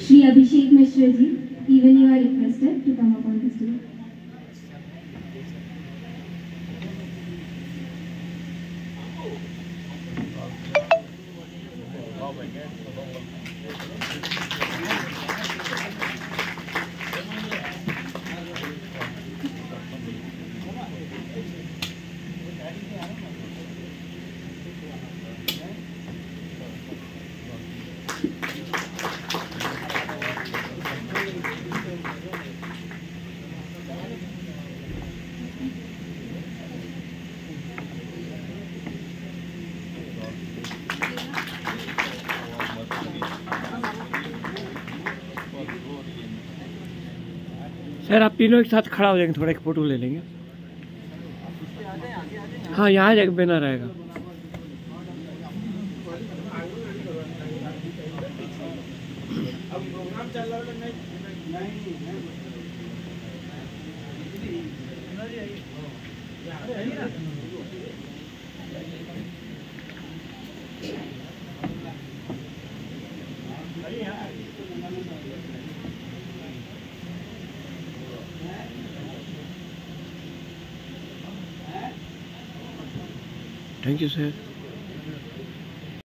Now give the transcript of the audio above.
Shri Abhishek Mishra ji, even you are requested to come up on the stage. Sir आप तीनों एक साथ खड़ा हो जाएंगे, थोड़ा एक फोटो ले लेंगे। हाँ यहाँ जाके बैनर रहेगा। Thank you sir.